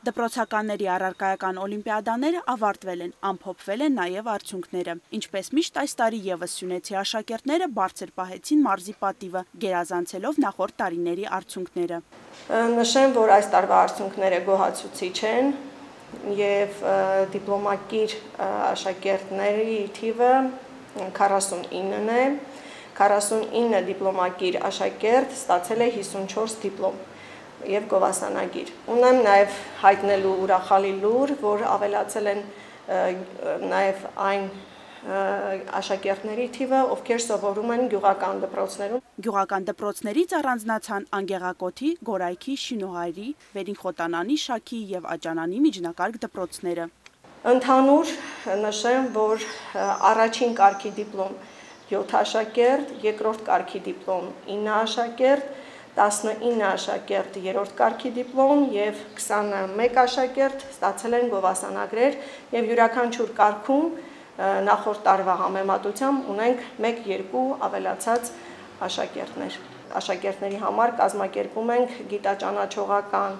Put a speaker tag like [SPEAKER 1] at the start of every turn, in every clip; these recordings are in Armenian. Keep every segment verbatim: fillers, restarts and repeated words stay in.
[SPEAKER 1] Դպրոցականների առարկայական օլիմպիադաները ավարտվել են, ամփոփվել են նաև արդյունքները։ Ինչպես միշտ այս տարի ևս սյունեցի աշակերտները բարձր պահեցին մարզի պատիվը, գերազանցելով նախորդ տարիների արդյունքները։
[SPEAKER 2] Նշեմ, որ այս տարվա արդյունքները գոհացուցիչ են եւ դիպլոմակիր աշակերտների թիվը քառասունինն է, քառասունինը դիպլոմակիր աշակերտ ստացել է հիսունչորս դիպլոմ եւ գովասանագիր։ Ունեմ նաեւ հայտնելու ուրախալի լուր, որ ավելացել են նաեւ այն աշակերտների թիվը, ովքեր սովորում են գյուղական դպրոցներում։
[SPEAKER 1] Գյուղական դպրոցներից առանձնացան Անգեղակոթի, Գորայքի, Շինուհայրի, Վերինխոտանանի, Շաքիի եւ Աճանանի միջնակարգ դպրոցները։
[SPEAKER 2] Ընդհանուր նշեմ, որ առաջին կարգի դիպլոմ յոթ աշակերտ, երկրորդ կարգի դիպլոմ ինը աշակերտ, տասնինը աշակերտ երրորդ կարգի դիպլոմ եւ քսանմեկ աշակերտ ստացել են գովասանագրեր եւ յուրաքանչյուր կարգում նախորդ տարվա համեմատությամբ ունենք մեկ-երկու ավելացած աշակերտներ։ Աշակերտների համար կազմակերպում ենք գիտաճանաչողական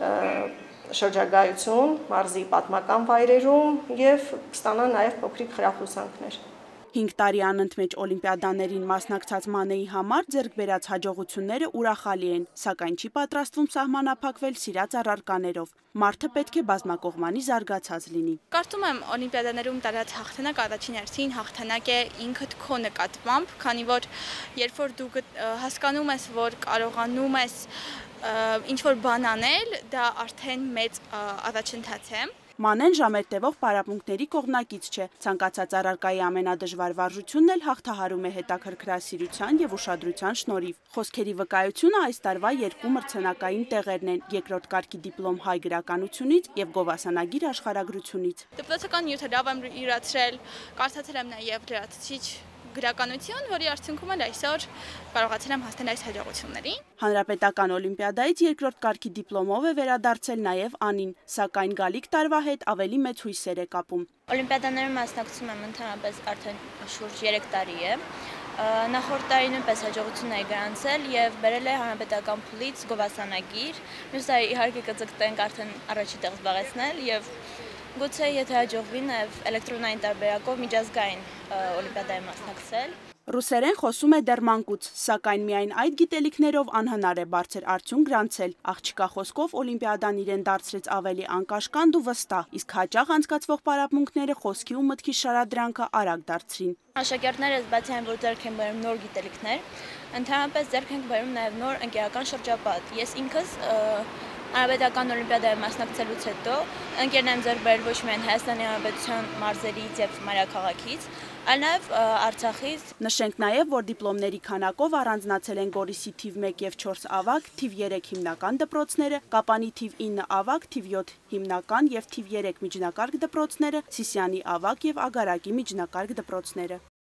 [SPEAKER 2] շրջագայություն մարզի պատմական վայրերում եւ կստանան նաեւ փոքրիկ խրախուսանքներ։
[SPEAKER 1] Հինգ տարի անընդմեջ օլիմպիադաներին մասնակցած Մանեի համար ձեռք բերած հաջողությունները ուրախալի են, սակայն չի պատրաստվում սահմանափակվել սիրած առարկաներով։ Մարդը պետք է բազմակողմանի զարգացած լինի։
[SPEAKER 3] Կարծում եմ օլիմպիադաներում տարած հաղթանակ առաջին հերթին հաղթանակ է ինքդ քո նկատմամբ, քանի որ երբ որ դու հասկանում ես, որ կարողանում ես ինչ-որ բան անել, դա արդեն մեծ առաջընթաց է։
[SPEAKER 1] Մանեն ժամեր տևող պարապմունքների կողմնակից չէ, ցանկացած առարկայի ամենադժվար վարժությունն էլ հաղթահարում է հետաքրքրասիրության եւ ուշադրության շնորհիվ։ Խոսքերի վկայությունը այս տարվա երկու մրցանակային տեղերն են՝ երկրորդ կարգի դիպլոմ հայ գրականությունից եւ գովասանագիր աշխարհագրությունից։
[SPEAKER 3] Դպրոցական նյութը լավ եմ յուրացրել, կարդացել եմ նաեւ լրացուցիչ գրականություն, որի արդյունքում էլ այսօր կարողացել եմ հասնել այս հաջողություններին։
[SPEAKER 1] Հանրապետական օլիմպիադայից երկրորդ կարգի դիպլոմով է վերադարձել նաև Անին, սակայն գալիք տարվա հետ ավելի մեծ հույսեր է կապում։
[SPEAKER 4] Օլիմպիադաներում մասնակցում եմ ընդհանրապես արդեն շուրջ երեք տարի է։ Նախորդ տարի նույնպես հաջողություն էի գրանցել եւ բերել է հանրապետական փուլից գովասանագիր։ Մյուս տարի իհարկե կձգտենք արդեն առաջի տեղ զբաղեցնել եւ գուցե եթե հաջողվի նաև էլեկտրոնային տարբերակով միջազգային օլիմպիադայի մասնակցել։
[SPEAKER 1] Ռուսերեն խոսում է դեռ մանկուց, սակայն միայն այդ գիտելիքներով անհնար է բարձր արդյունք գրանցել։ Աղջկա խոսքով օլիմպիադան իրեն դարձրեց ավելի անկաշկանդ ու վստահ, իսկ հաճախ անցկացվող պարապմունքները խոսքի ու մտքի շարադրանքը արագ դարձրին։
[SPEAKER 4] Աշակերտներս բացի այն, որ ձեռք են բերում նոր գիտելիքներ, ընդհանրապես ձեռք են բերում նաև նոր ընկերական շրջապատ։ Ես ինքս Հանրապետական օլիմպիադայի մասնակցելուց հետո ընկերներ եմ ձեռք բերել ոչ միայն Հայաստանի Հանրապետության մարզերից եւ մայրաքաղաքից, այլ նաեւ Արցախից։
[SPEAKER 1] Նշենք նաեւ, որ դիպլոմների քանակով առանձնացել են Գորիսի թիվ մեկ եւ չորս ավագ, թիվ երեք հիմնական դպրոցները, Կապանի թիվ ինը ավագ, թիվ յոթ հիմնական եւ թիվ երեք միջնակարգ դպրոցները, Սիսիանի ավագ եւ Ագարակի միջնակարգ դպրոցները։